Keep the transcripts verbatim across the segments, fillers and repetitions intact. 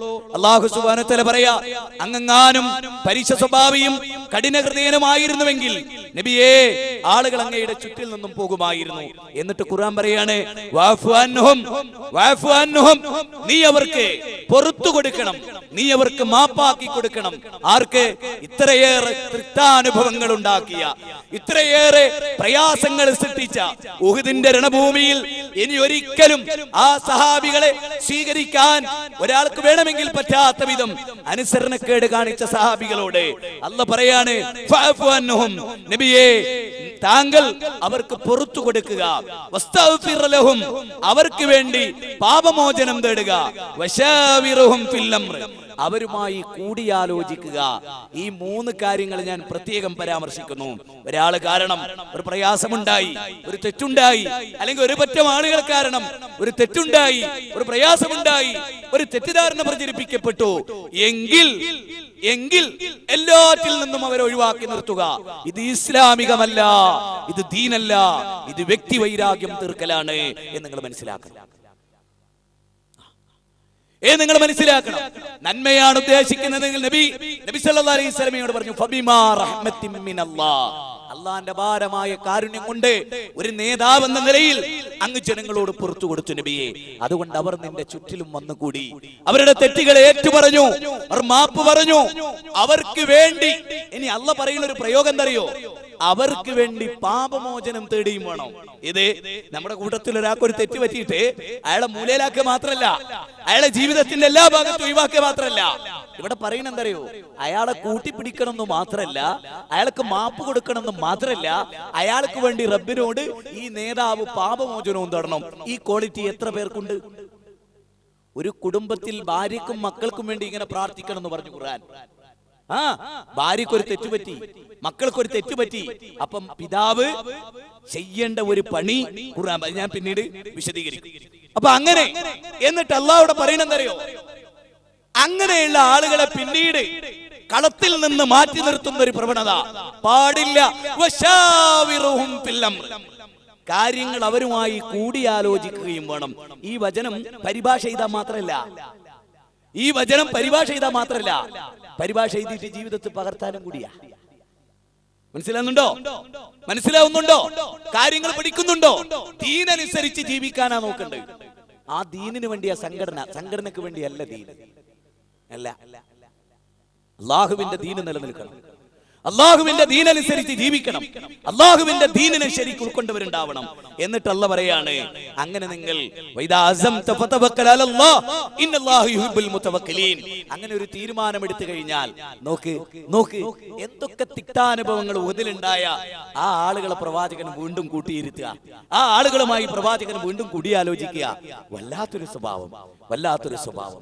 അല്ലാഹു സുബ്ഹാനഹു വ തആല പറയാ, അങ്ങെങ്ങാനും പരീക്ഷ സ്വഭാവിയും കഠിന ഹൃദയനുമായിരുന്നുവെങ്കിൽ നബിയേ ആളുകൾ അങ്ങയുടെ ചുറ്റിൽ നിന്നും പോകുമായിരുന്നു. എന്നിട്ട് ഖുർആൻ പറയാണ്, വഅഫു അൻഹും വഅഫു അൻഹും, നീ അവർക്ക് പുറത്തു കൊടുക്കണം, നീ അവർക്ക് മാപ്പാക്കി കൊടുക്കണം. ആർക്ക്? ഇത്രയേറെ തൃപ്താനുഭവങ്ങൾ ഉണ്ടാക്കിയ, ഇത്രയേറെ പ്രയാസങ്ങൾ സൃഷ്ടിച്ച ഉഹുദിന്റെ രണഭൂമിയിൽ ഇനി ഒരിക്കലും ആ സഹാബികളെ സ്വീകരിക്കാൻ ഒരാൾക്ക് വേണമെങ്കിൽ പറ്റാത്ത വിധം അനുസരണക്കേട് കാണിച്ച സഹാബികളോട് അല്ലാഹു പറയാണ്, ഫഅഫു അൻഹും, നബിയേ താങ്കൾ അവർക്ക് പുറത്തു കൊടുക്കുക, വസ്തഗ്ഫിർ ലഹും, അവർക്ക് വേണ്ടി പാപമോചനം തേടുക, വശാവിറുഹും ഫിൽ അംർ, അവരുമായി കൂടിയാലോചിക്കുക. ഈ മൂന്ന് കാര്യങ്ങൾ ഞാൻ പ്രത്യേകം പരാമർശിക്കുന്നു. ഒരാള് കാരണം ഒരു പ്രയാസമുണ്ടായി, ഒരു തെറ്റുണ്ടായി, അല്ലെങ്കിൽ ഒരു പറ്റം ആളുകൾ കാരണം ഒരു തെറ്റുണ്ടായി, ഒരു പ്രയാസമുണ്ടായി, ഒരു തെറ്റിദ്ധാരണ പ്രചരിപ്പിക്കപ്പെട്ടു എങ്കിൽ എങ്കിൽ എല്ലാറ്റിൽ നിന്നും അവരെ ഒഴിവാക്കി നിർത്തുക. ഇത് ഇസ്ലാമികമല്ല, ഇത് ദീനല്ല, ഇത് വ്യക്തി വൈരാഗ്യം തീർക്കലാണ് എന്ന് നിങ്ങൾ മനസ്സിലാക്കണം. ഏ നിങ്ങൾ മനസ്സിലാക്കണം. നന്മയാണ് ഉദ്ദേശിക്കുന്നതെങ്കിൽ നബി നബി സല്ലല്ലാഹു അലൈഹി വസല്ലമയോട് പറഞ്ഞു, ഫബിമാ റഹ്മത്തിൻ മിനല്ലാഹ്, അല്ലാഹുവിന്റെ ഭാരമായ കാരുണ്യം കൊണ്ട് ഒരു നേതാവ് എന്ന നിലയിൽ അങ്ങ് ജനങ്ങളോട് പുറത്തു കൊടുത്തു നബിയെ. അതുകൊണ്ട് അവർ നിന്റെ ചുറ്റിലും വന്നുകൂടി, അവരുടെ തെറ്റുകളെ ഏറ്റുപറഞ്ഞു, അവർ മാപ്പ് പറഞ്ഞു, അവർക്ക് വേണ്ടി. ഇനി അല്ലാഹ് പറയുന്ന ഒരു പ്രയോഗം എന്തറിയോ? അവർക്ക് വേണ്ടി പാപമോചനം തേടിയും വേണം. ഇത് നമ്മുടെ കൂട്ടത്തിൽ ഒരാൾക്ക് ഒരു തെറ്റ് പറ്റിയിട്ട് അയാളെ മൂലയിലാക്കുക മാത്രമല്ല, അയാളെ ജീവിതത്തിന്റെ എല്ലാ ഭാഗത്തും ഒഴിവാക്കുക മാത്രമല്ല, ഇവിടെ പറയുന്നത് എന്തറിയോ? അയാളെ കൂട്ടിപ്പിടിക്കണം എന്ന് മാത്രമല്ല, അയാൾക്ക് മാപ്പ് കൊടുക്കണം എന്ന് മാത്രമല്ല, അയാൾക്ക് വേണ്ടി റബ്ബിനോട് ഈ നേതാവ് പാപമോചനവും തേടണം. ഈ ക്വാളിറ്റി എത്ര പേർക്കുണ്ട്? ഒരു കുടുംബത്തിൽ ഭാര്യക്കും മക്കൾക്കും വേണ്ടി ഇങ്ങനെ പ്രാർത്ഥിക്കണം എന്ന് പറഞ്ഞു ഖുർആൻ. ആ ഭാര്യക്കൊരു തെറ്റുപറ്റി, മക്കൾക്കൊരു തെറ്റുപറ്റി, അപ്പം പിതാവ് ചെയ്യേണ്ട ഒരു പണി ഖുർആൻ ഞാൻ പിന്നീട് വിശദീകരിക്കും. അപ്പൊ അങ്ങനെ എന്നിട്ട് അല്ലാഹുവിടെ പറയണെന്തറിയോ? അങ്ങനെയുള്ള ആളുകളെ പിന്നീട് കളത്തിൽ നിന്ന് മാറ്റി നിർത്തുന്ന ഒരു പ്രവണത പാടില്ല. വശാവിറുഹും ഫിൽ അംർ, കാര്യങ്ങൾ അവരുമായി കൂടിയാലോചിക്കുകയും വേണം. ഈ വചനം പരിഭാഷ ചെയ്താൽ മാത്രമല്ല, ഈ വചനം പരിഭാഷ ചെയ്താൽ മാത്രമല്ല, പരിഭാഷ എഴുതിയിട്ട് ജീവിതത്തിൽ പകർത്താനും കൂടിയാ. മനസ്സിലാവുന്നുണ്ടോ? മനസ്സിലാവുന്നുണ്ടോ? കാര്യങ്ങൾ പഠിക്കുന്നുണ്ടോ? ദീനനുസരിച്ച് ജീവിക്കാനാ നോക്കണ്ടത്. ആ ദീനിന് വേണ്ടിയ സംഘടന, സംഘടനക്ക് വേണ്ടിയല്ല ദീൻ. അല്ല, അല്ലാഹുവിന്റെ ദീന് നിലനിൽക്കണം, അല്ലാഹുവിന്റെ ദീനനുസരിച്ച് ജീവിക്കണം, അല്ലാഹുവിന്റെ ദീനിനെ ശരിക്കും ഉൾക്കൊണ്ടവരുണ്ടാവണം. എന്നിട്ട് അല്ലാഹ് പറയാണ്, അങ്ങനെ നിങ്ങൾ വൈദാ അസംത ഫതവക്കൽ അലല്ലാഹ് ഇന്നല്ലാഹു യുഹിബ്ബുൽ മുതവക്കിലീൻ, അങ്ങനെ ഒരു തീരുമാനം എടുത്തു കഴിഞ്ഞാൽ നോക്ക് നോക്ക് എന്തൊക്കെ തിക്താനുഭവങ്ങൾ ഉഹദിലുണ്ടായ ആ ആളുകളെ പ്രവാചകൻ വീണ്ടും കൂട്ടിയിരുത്തുക, ആ ആളുകളുമായി പ്രവാചകൻ വീണ്ടും കൂടിയാലോചിക്കുക. വല്ലാത്തൊരു സ്വഭാവം, വല്ലാത്തൊരു സ്വഭാവം.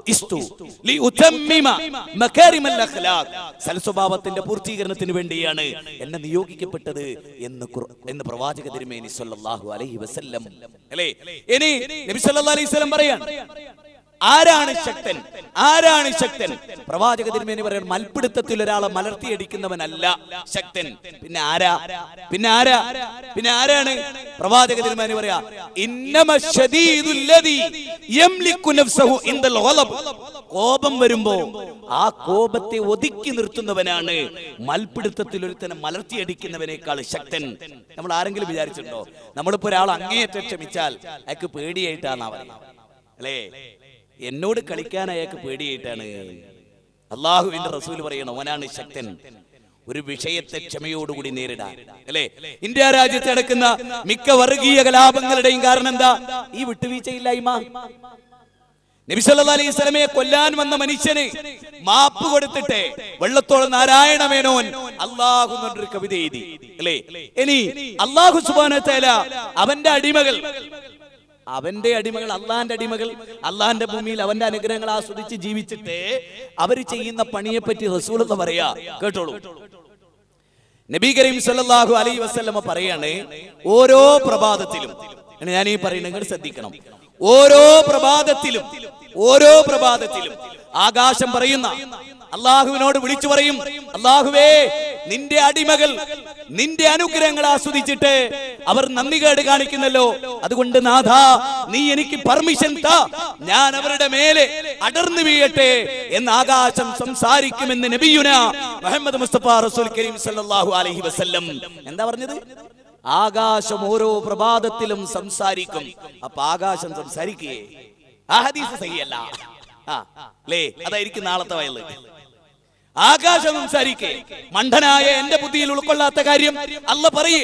സൽസ്വഭാവത്തിന്റെ പൂർത്തീകരണത്തിന് വേണ്ടിയാണ് എന്നെ നിയോഗിക്കപ്പെട്ടത് എന്ന് എന്ന് പ്രവാചക തിരുമേനി സല്ലല്ലാഹു അലൈഹി വസല്ലം അല്ലേ. ഇനി നബി സല്ലല്ലാഹു അലൈഹി വസല്ലം പറയാൻ, ആരാണ് ശക്തൻ? ആരാണ് ശക്തൻ? പ്രവാചക തിരുമേനി പറയാൻ, മൽപിടുത്തത്തിൽ ഒരാളെ മലർത്തിയടിക്കുന്നവനല്ല ശക്തൻ. പിന്നെ ആരാ? പിന്നെ ആരാ? പിന്നെ ആരാണ്? പ്രവാചക തിരുമേനി പറയാ, ഇന്നമശ്ശദീദുല്ലദീ യംലികു നഫ്സഹു ഇൻദൽ ഗളബ്, കോപം വരുമ്പോ ആ കോപത്തെ ഒതുക്കി നിർത്തുന്നവനാണ് മൽപിടുത്തത്തിൽ ഒരുത്തനെ മലർത്തിയടിക്കുന്നവനേക്കാൾ ശക്തൻ. നമ്മൾ ആരെങ്കിലും വിചാരിച്ചിട്ടുണ്ടോ നമ്മളിപ്പോ ഒരാൾ അങ്ങേയറ്റം ക്ഷമിച്ചാൽ അയാൾക്ക് പേടിയായിട്ടാണ് പറയുന്നത് അല്ലേ? എന്നോട് കളിക്കാൻ അയാൾക്ക് പേടിയായിട്ടാണ്. അല്ലാഹുവിന്റെ റസൂൽ പറയണം, അവനാണ് ശക്തൻ. ഒരു വിഷയത്തെ ക്ഷമയോടുകൂടി നേരിടാൻ അല്ലേ? ഇന്ത്യ രാജ്യത്ത് നടക്കുന്ന മിക്ക വർഗീയ കലാപങ്ങളുടെയും കാരണം എന്താ? ഈ വിട്ടുവീഴ്ചയില്ലായ്മ. നബി സല്ലല്ലാഹു അലൈഹി വസല്ലമയെ കൊല്ലാൻ വന്ന മനുഷ്യന് മാപ്പ് കൊടുത്തിട്ട് വെള്ളത്തോളം നാരായണ മേനോൻ അല്ലാഹു എന്നൊരു കവിത എഴുതി അല്ലേ? ഇനി അല്ലാഹു സുബ്ഹാനഹു വ തആല അവന്റെ അടിമകൾ അവന്റെ അടിമകൾ അള്ളാന്റെ അടിമകൾ അള്ളാന്റെ ഭൂമിയിൽ അവന്റെ അനുഗ്രഹങ്ങൾ ആസ്വദിച്ച് ജീവിച്ചിട്ട് അവർ ചെയ്യുന്ന പണിയെ പറ്റി റസൂലുള്ളാഹി പറയാ, കേട്ടോളൂ. നബി കരീം സല്ലല്ലാഹു അലൈഹി വസല്ലമ പറയാണ്, ഓരോ പ്രഭാതത്തിലും, ഞാൻ ഈ പറയുന്നത് നിങ്ങൾ ശ്രദ്ധിക്കണം, ഓരോ പ്രഭാതത്തിലും ഓരോ പ്രഭാതത്തിലും ആകാശം പറയുന്ന അള്ളാഹുവിനോട് വിളിച്ചു പറയും, അള്ളാഹുവേ നിന്റെ അടിമകൾ നിന്റെ അനുഗ്രഹങ്ങൾ ആസ്വദിച്ചിട്ട് അവർ നന്ദികേട് കാണിക്കുന്നല്ലോ. അതുകൊണ്ട് നാഥ നീ എനിക്ക് പെർമിഷൻ താ, ഞാൻ അവരുടെ മേലെ അടർന്നു വീഴട്ടെ എന്ന് ആകാശം സംസാരിക്കുമെന്ന് നബിയുന മുഹമ്മദ് മുസ്തഫ റസൂൽ കരീം സല്ലല്ലാഹു അലൈഹി വസല്ലം എന്താ പറഞ്ഞത്? ആകാശം ഓരോ പ്രഭാതത്തിലും സംസാരിക്കും. അപ്പൊ ആകാശം സംസാരിക്കേ? ആ ഹദീസ് സഹിയല്ല. ആ ലേ അതായിരിക്കും നാളത്തെ വയല്. ആകാശം സംസാരിക്കേ? മണ്ടനായ എന്റെ ബുദ്ധിയിൽ ഉൾക്കൊള്ളാത്ത കാര്യം അല്ല പറയേ?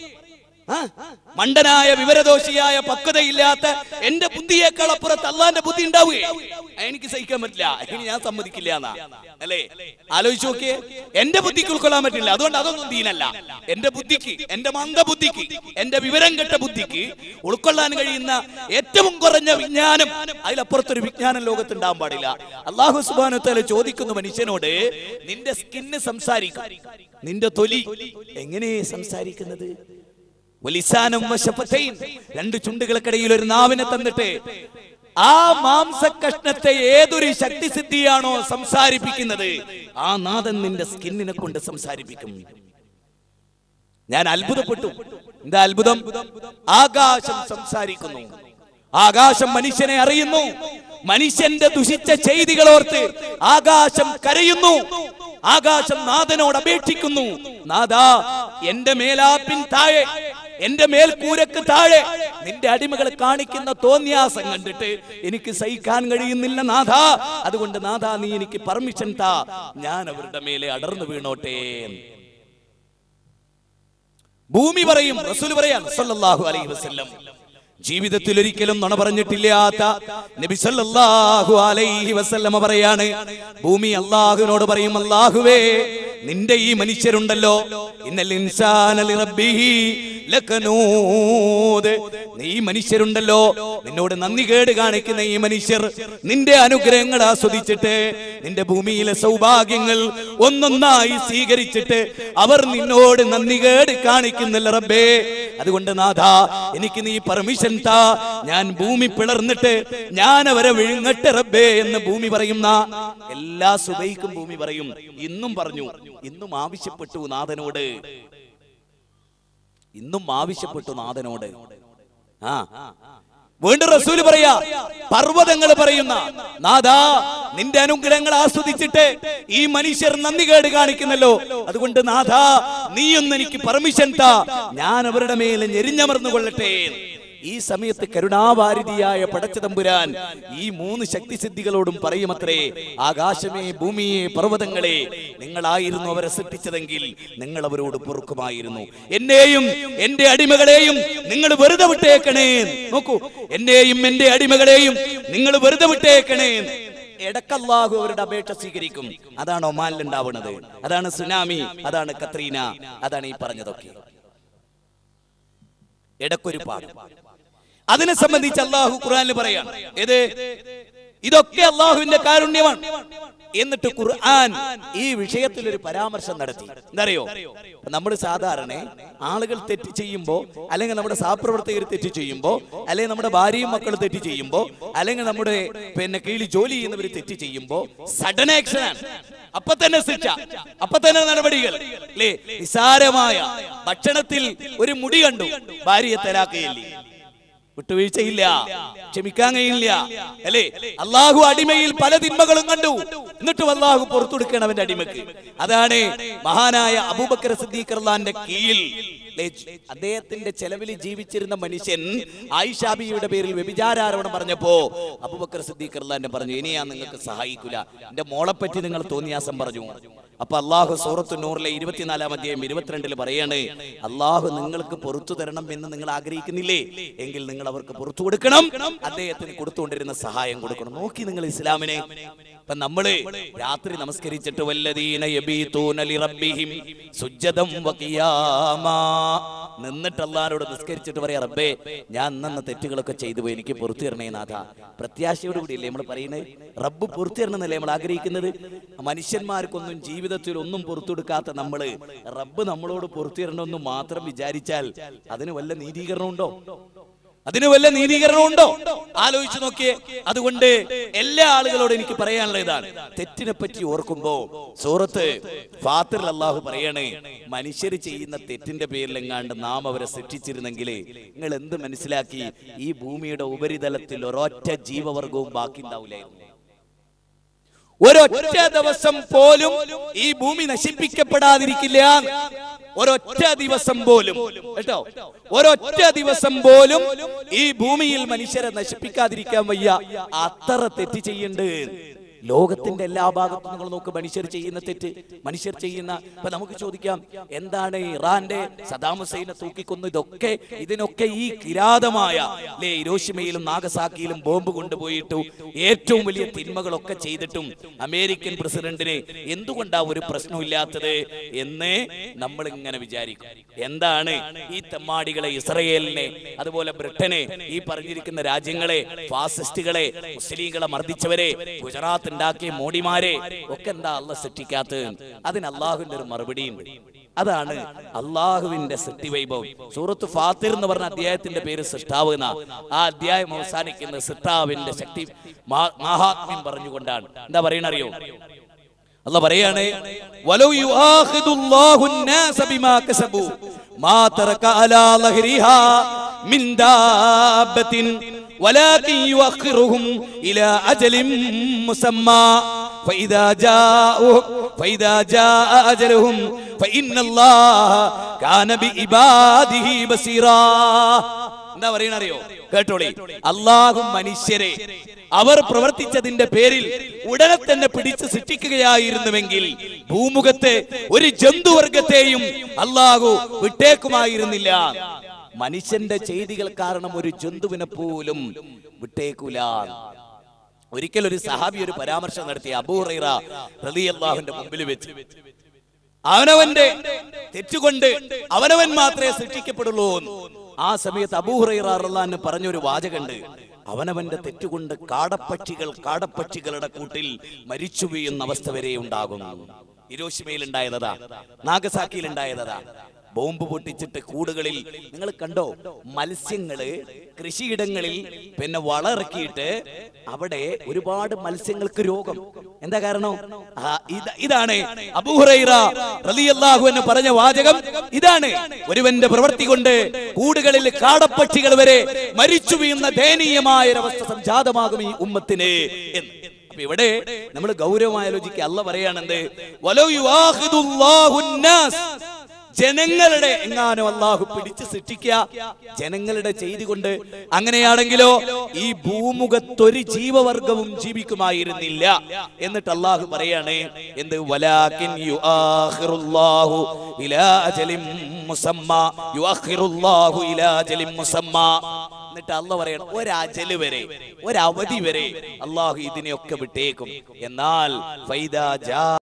മണ്ടനായ വിവരദോഷിയായ പക്വതയില്ലാത്ത എന്റെ ബുദ്ധിയേക്കാൾ അപ്പുറത്ത് അള്ളാന്റെ ബുദ്ധി ഉണ്ടാവുകയെ എനിക്ക് സഹിക്കാൻ പറ്റില്ല, ഇനി ഞാൻ സമ്മതിക്കില്ല എന്നാ അല്ലേ? ആലോചിച്ച് നോക്കിയേ, എന്റെ ബുദ്ധിക്ക് ഉൾക്കൊള്ളാൻ പറ്റില്ല. അതുകൊണ്ട് അതൊന്നും ദീനല്ല. എന്റെ ബുദ്ധിക്ക്, എന്റെ മന്ദബുദ്ധിക്ക്, എന്റെ വിവരം കെട്ട ബുദ്ധിക്ക് ഉൾക്കൊള്ളാൻ കഴിയുന്ന ഏറ്റവും കുറഞ്ഞ വിജ്ഞാനം, അതിലപ്പുറത്തൊരു വിജ്ഞാനം ലോകത്ത് ഉണ്ടാകാൻ പാടില്ല. അല്ലാഹു സുബ്ഹാനഹു വ തആല ചോദിക്കുന്നു മനുഷ്യനോട്, നിന്റെ സ്കിന്ന് സംസാരിക്കും, നിന്റെ തൊലി എങ്ങനെ സംസാരിക്കുന്നത്? രണ്ട് ചുണ്ടുകൾക്കിടയിൽ ഒരു നാവിനെ തന്നിട്ട് ആ മാംസകഷ്ണത്തെ ഏതൊരു ശക്തിസിദ്ധിയാണോ സംസാരിപ്പിക്കുന്നത്, ആ നാഥൻ നിന്റെ സ്കിന്നിനെ കൊണ്ട് സംസാരിപ്പിക്കും. ഞാൻ അത്ഭുതപ്പെട്ടു. എന്താ അത്ഭുതം? ആകാശം സംസാരിക്കുന്നു. ആകാശം മനുഷ്യനെ അറിയുന്നു. മനുഷ്യന്റെ ദുഷിച്ച ചെയ്തികളോർത്ത് ആകാശം കരയുന്നു. ആകാശം നാഥനോട് അപേക്ഷിക്കുന്നു, നാഥാ എന്റെ മേലാപ്പിൻ താഴെ, എന്റെ മേൽക്കൂരക്ക് താഴെ നിന്റെ അടിമകൾ കാണിക്കുന്ന തോന്നിയാസം കണ്ടിട്ട് എനിക്ക് സഹിക്കാൻ കഴിയുന്നില്ല നാഥാ. അതുകൊണ്ട് നാഥാ നീ എനിക്ക് പെർമിഷൻ താ, ഞാൻ അവരുടെ മേലെ അടർന്നു വീണോട്ടെ. ഭൂമി പറയും, റസൂൽ പറയാം സല്ലല്ലാഹു അലൈഹി വസല്ലം, ജീവിതത്തിൽ ഒരിക്കലും നുണ പറഞ്ഞിട്ടില്ലാത്ത നബി സല്ലല്ലാഹു അലൈഹി വസല്ലം പറയാണ്, ഭൂമി അല്ലാഹുവിനോട് പറയും, അല്ലാഹുവേ നിന്റെ ഈ മനുഷ്യരുണ്ടല്ലോ, ഇന്നൽ ഇൻസാന ലിറബ്ബിഹി ലകനൂദ്, ഈ മനുഷ്യരുണ്ടല്ലോ, നിന്നോട് നന്ദി കേട് കാണിക്കുന്ന ഈ മനുഷ്യർ നിന്റെ അനുഗ്രഹങ്ങൾ ആസ്വദിച്ചിട്ട് നിന്റെ ഭൂമിയിലെ സൗഭാഗ്യങ്ങൾ ഒന്നൊന്നായി സ്വീകരിച്ചിട്ട് അവർ നിന്നോട് നന്ദി കേട് കാണിക്കുന്നില്ല റബ്ബേ. അതുകൊണ്ട് നാഥാ എനിക്ക് നീ പെർമിഷൻ താ, ഞാൻ ഭൂമി പിളർന്നിട്ട് ഞാൻ അവരെ വിഴുങ്ങട്ടെ റബ്ബേ എന്ന് ഭൂമി പറയുന്ന എല്ലാ സുബൈക്കും ഭൂമി പറയും. ഇന്നും പറഞ്ഞു, ഇന്നും ആവശ്യപ്പെട്ടു നാഥനോട്, ഇന്നും ആവശ്യപ്പെട്ടു നാഥനോട്. ആ വീണ്ടും റസൂല് പറയാ, പർവ്വതങ്ങൾ പറയുന്ന, നാഥാ നിന്റെ അനുഗ്രഹങ്ങൾ ആസ്വദിച്ചിട്ട് ഈ മനുഷ്യർ നന്ദി കേട് കാണിക്കുന്നല്ലോ, അതുകൊണ്ട് നാഥാ നീയൊന്ന് എനിക്ക് പെർമിഷൻ താ, ഞാൻ അവരുടെ മേലെ ഞെരിഞ്ഞമർന്നു കൊള്ളട്ടെ. ഈ സമയത്ത് കരുണാവാരിധിയായ പടച്ചതമ്പുരാൻ ഈ മൂന്ന് ശക്തിസിദ്ധികളോടും പറയുമത്രേ, ആകാശമേ, ഭൂമിയെ, പർവ്വതങ്ങളെ, നിങ്ങളായിരുന്നു അവരെ സൃഷ്ടിച്ചതെങ്കിൽ നിങ്ങൾ അവരോട് പൊറുക്കുമായിരുന്നു. എന്നെയും എന്റെ അടിമകളെയും നിങ്ങൾ വെറുതെ വിട്ടേക്കണേ. നോക്കൂ, എന്നെയും എന്റെ അടിമകളെയും നിങ്ങൾ വെറുതെ വിട്ടേക്കണേ. ഇടക്കല്ലാഹു അവരുടെ അപേക്ഷ സ്വീകരിക്കും. അതാണ് ഒമാനിൽ ഉണ്ടാവുന്നത്, അതാണ് സുനാമി, അതാണ് കത്രീന, അതാണ് ഈ പറഞ്ഞതൊക്കെ. ഇടക്കൊരു പാഠം അതിനെ സംബന്ധിച്ച് അല്ലാഹു ഖുർആനിൽ പറയാം, ഏത് ഇതൊക്കെ അല്ലാഹുവിന്റെ കാരുണ്യമാണ്. എന്നിട്ട് ഖുർആൻ ഈ വിഷയത്തിൽ ഒരു പരാമർശം നടത്തി. എന്തറിയോ, നമ്മൾ സാധാരണ ആളുകൾ തെറ്റ് ചെയ്യുമ്പോ, അല്ലെങ്കിൽ നമ്മുടെ സഹപ്രവർത്തകർ തെറ്റ് ചെയ്യുമ്പോ, അല്ലെങ്കിൽ നമ്മുടെ ഭാര്യയും മക്കളും തെറ്റ് ചെയ്യുമ്പോ, അല്ലെങ്കിൽ നമ്മുടെ പിന്നെ കീഴിൽ ജോലി ചെയ്യുന്നവർ തെറ്റ് ചെയ്യുമ്പോ സഡൻ ആക്ഷനാണ്, അപ്പൊ തന്നെ ശിക്ഷ, അപ്പൊ തന്നെ നടപടികൾ അല്ലേ? നിസാരമായ ഭക്ഷണത്തിൽ ഒരു മുടി കണ്ടു, ഭാര്യയെ തലാഖില്ലേ, വിട്ടുവീഴ്ചയില്ല, ക്ഷമിക്കാൻ കഴിയില്ല അല്ലേ? അള്ളാഹു അടിമയിൽ പല തിന്മകളും കണ്ടു, എന്നിട്ടും അള്ളാഹു പുറത്തു കൊടുക്കണം അവന്റെ അടിമക്ക്. അതാണ് മഹാനായ അബൂബക്കർ സിദ്ദീഖ് റളിയല്ലാഹുവിന്റെ കീഴിൽ അദ്ദേഹത്തിന്റെ ചെലവിൽ ജീവിച്ചിരുന്ന മനുഷ്യൻ ആയിഷാ ബീവിയുടെ പേരിൽ വ്യഭിചാരാരോപണം പറഞ്ഞപ്പോ അബൂബക്കർ സിദ്ദീഖ് റളിയല്ലാഹു പറഞ്ഞു, ഇനി ഞാൻ നിങ്ങൾക്ക് സഹായിക്കൂല, എന്റെ മോളെപ്പറ്റി നിങ്ങൾ തോന്നിയാസം പറഞ്ഞു. അപ്പൊ അള്ളാഹു സൂറത്തു നൂറിലെ ഇരുപത്തിനാലാം അധ്യായം ഇരുപത്തിരണ്ടിൽ പറയാണ്, അള്ളാഹു നിങ്ങൾക്ക് പുറത്തു തരണം എന്ന് നിങ്ങൾ ആഗ്രഹിക്കുന്നില്ലേ, എങ്കിൽ നിങ്ങൾ അവർക്ക് പുറത്തു കൊടുക്കണം, അദ്ദേഹത്തിന് കൊടുത്തുകൊണ്ടിരുന്ന സഹായം കൊടുക്കണം. നോക്കി നിങ്ങൾ ഇസ്ലാമിനെ. ഇപ്പൊ നമ്മള് രാത്രി നമസ്കരിച്ചിട്ട് വല്ലദീന യബീതൂന ലിറബ്ബിഹിം സുജ്ജദം വഖിയാമാ, നിന്നിട്ട് അല്ലാഹുവോട് നിസ്കരിച്ചിട്ട് പറയാ, റബ്ബേ ഞാൻ അന്നന്ന തെറ്റുകളൊക്കെ ചെയ്തു പോയി, എനിക്ക് പുറത്തു തരണേ നാഥ. പ്രത്യാശയോട് കൂടിയല്ലേ നമ്മൾ പറയുന്നത്? റബ്ബ് പുറത്തു തരണമെന്നല്ലേ നമ്മൾ ആഗ്രഹിക്കുന്നത്? മനുഷ്യന്മാർക്കൊന്നും ജീവിതത്തിൽ ഒന്നും പുറത്തു കൊടുക്കാത്ത നമ്മള് റബ്ബ് നമ്മളോട് പുറത്തു തരണമെന്ന് മാത്രം വിചാരിച്ചാൽ അതിന് വല്ല നീതീകരണം ഉണ്ടോ? അതിന് വല്ല നീതീകരണം ഉണ്ടോ? ആലോചിച്ചു നോക്കിയേ. അതുകൊണ്ട് എല്ലാ ആളുകളോടും എനിക്ക് പറയാനുള്ള ഇതാണ്, തെറ്റിനെ പറ്റി ഓർക്കുമ്പോ സൂറത്ത് ഫാത്തിറിൽ അല്ലാഹു പറയണേ, മനുഷ്യർ ചെയ്യുന്ന തെറ്റിന്റെ പേരിൽ എങ്ങാണ്ട് നാം അവരെ സൃഷ്ടിച്ചിരുന്നെങ്കിൽ നിങ്ങൾ എന്ത് മനസ്സിലാക്കി? ഈ ഭൂമിയുടെ ഉപരിതലത്തിൽ ഒരൊറ്റ ജീവവർഗവും ബാക്കി ഉണ്ടാവില്ലായിരുന്നു. ഒരൊറ്റ ദിവസം പോലും ഈ ഭൂമി നശിപ്പിക്കപ്പെടാതിരിക്കില്ല. ഒരൊറ്റ ദിവസം പോലും കേട്ടോ, ഒരൊറ്റ ദിവസം പോലും ഈ ഭൂമിയിൽ മനുഷ്യരെ നശിപ്പിക്കാതിരിക്കാൻ വയ്യ. അത്ര തെറ്റ് ചെയ്യണ്ട്. ലോകത്തിന്റെ എല്ലാ ഭാഗത്തും നിങ്ങൾ നോക്ക്, മനുഷ്യർ ചെയ്യുന്ന തെറ്റ്, മനുഷ്യർ ചെയ്യുന്ന. ഇപ്പൊ നമുക്ക് ചോദിക്കാം, എന്താണ് ഇറാന്റെ സദാം ഹുസൈനെ തൂക്കിക്കൊന്നു? ഇതൊക്കെ ഇതിനൊക്കെ ഈ കിരാതമായ അല്ലെ ഹിരോഷിമയിലും നാഗസാക്കിയിലും ബോംബ് കൊണ്ടുപോയിട്ടു ഏറ്റവും വലിയ തിന്മകളൊക്കെ ചെയ്തിട്ടും അമേരിക്കൻ പ്രസിഡന്റിന് എന്തുകൊണ്ടാ ഒരു പ്രശ്നമില്ലാത്തത് എന്ന് നമ്മൾ ഇങ്ങനെ വിചാരിക്കും. എന്താണ് ഈ തെമ്മാടികളെ, ഇസ്രയേലിനെ, അതുപോലെ ബ്രിട്ടനെ, ഈ പറഞ്ഞിരിക്കുന്ന രാജ്യങ്ങളെ, ഫാസിസ്റ്റുകളെ, മുസ്ലിങ്ങളെ മർദ്ദിച്ചവരെ, ഗുജറാത്ത് ഉണ്ടാക്കിയ മോഡിമാരെ ഒക്കെ എന്താ അള്ളാഹ് സൃഷ്ടിക്കാത്തത്? അതിന് അള്ളാഹുവിന്റെ ഒരു മറുപടിയുണ്ട്. അതാണ് അള്ളാഹുവിന്റെ സൃഷ്ടി വൈഭവം. സൂറത്ത് ഫാത്തിർ എന്ന് പറഞ്ഞ അധ്യായത്തിന്റെ പേര് സൃഷ്ടാവ് എന്ന. ആ അധ്യായം അവസാനിക്കുന്ന സൃഷ്ടാവിന്റെ ശക്തി മഹാത്മ്യം പറഞ്ഞുകൊണ്ടാണ്. എന്താ പറയണറിയോ? അള്ളാഹ് പറയാണ്, വലൗ യുആഖിദുല്ലാഹു അൻ-നാസ ബിമാ കസബു മാ തറക അലാ ലഹ്രിഹാ മിൻ ദാബത്തിൻ വലാകിൻ യുഅഖിറുഹും ഇലാ അജലിൻ മുസമ്മാ ഫഇദാ ജാഉ ഫഇദാ ജാഅ അജലുഹും ഫഇന്നല്ലാഹ കാന ബിഇബാദിഹി ബസീറാ. എന്താ പറയണറിയോ? കേട്ടോളി. അല്ലാഹു മനുഷ്യരെ അവർ പ്രവർത്തിച്ചതിന്റെ പേരിൽ ഉടനെ തന്നെ പിടിച്ച് സൃഷ്ടിക്കുകയായിരുന്നുവെങ്കിൽ ഭൂമുഖത്തെ ഒരു ജന്തുവർഗത്തെയും അല്ലാഹു വിട്ടേക്കുമായിരുന്നില്ല. മനുഷ്യന്റെ ചെയ്തികൾ കാരണം ഒരു ജന്തുവിനെ പോലും വിട്ടേക്കൂല. ഒരിക്കൽ ഒരു സഹാബി ഒരു പരാമർശം നടത്തി, അബൂ ഹുറൈറ റളിയല്ലാഹുവിന്റെ മുമ്പിൽ വെച്ച്. അവനവന്റെ തെറ്റുകൊണ്ട് അവനവൻ മാത്രമേ സൃഷ്ടിക്കപ്പെടുള്ളൂ. ആ സമയത്ത് അബൂ ഹുറൈറ റളിയല്ലാഹു അൻഹു പറഞ്ഞൊരു വാചകമുണ്ട്, അവനവന്റെ തെറ്റുകൊണ്ട് കാടപ്പക്ഷികൾ കാടപ്പക്ഷികളുടെ കൂട്ടിൽ മരിച്ചു വീഴുന്ന അവസ്ഥ വരെ ഉണ്ടാകും. ഹിരോഷിമയിൽ ഉണ്ടായതാ, നാഗസാക്കിയിൽ ഉണ്ടായതാ. ബോംബ് പൊട്ടിച്ചിട്ട് കൂടുകളിൽ നിങ്ങൾ കണ്ടോ, മത്സ്യങ്ങള് കൃഷിയിടങ്ങളിൽ പിന്നെ വളമിറക്കിയിട്ട് അവിടെ ഒരുപാട് മത്സ്യങ്ങൾക്ക് രോഗം. എന്താ കാരണം? ഇതാണ് അബൂ ഹുറൈറ റളിയല്ലാഹു അൻഹു പറഞ്ഞ വാചകം. ഇതാണ്, ഒരുവന്റെ പ്രവൃത്തി കൊണ്ട് കൂടുകളിൽ കാടപ്പക്ഷികൾ വരെ മരിച്ചു വീഴുന്ന ദയനീയമായ ഒരവസ്ഥ സംജാതമാകും ഈ ഉമ്മത്തിന് എന്ന്. അപ്പൊ ഇവിടെ നമ്മൾ ഗൗരവമായി ആലോചിക്കുക. അല്ലാഹ് പറയാണെന്ത്? വലൗ യുആഖിദുല്ലാഹു അൻ-നാസ്, ജനങ്ങളുടെ എങ്ങാനും അല്ലാഹു പിടിച്ച് സൃഷ്ടിക്കുക ജനങ്ങളുടെ ചെയ്തി കൊണ്ട്. അങ്ങനെയാണെങ്കിലോ ഈ ഭൂമുഖത്തൊരു ജീവവർഗവും ജീവിക്കുമായിരുന്നില്ല. എന്നിട്ട് അല്ലാഹു പറയാണ് എന്ത്? വലാകിൻ യുആഖിറുല്ലാഹു ഇലാ അജലിൻ മുസമ്മാ യുആഖിറുല്ലാഹു ഇലാ അജലിൻ മുസമ്മാ. എന്നിട്ട് അല്ലാഹു പറയണം, ഒരജല് വരെ, ഒരവധി വരെ അല്ലാഹു ഇതിനെയൊക്കെ വിട്ടേക്കും. എന്നാൽ ഫൈദാ ജാ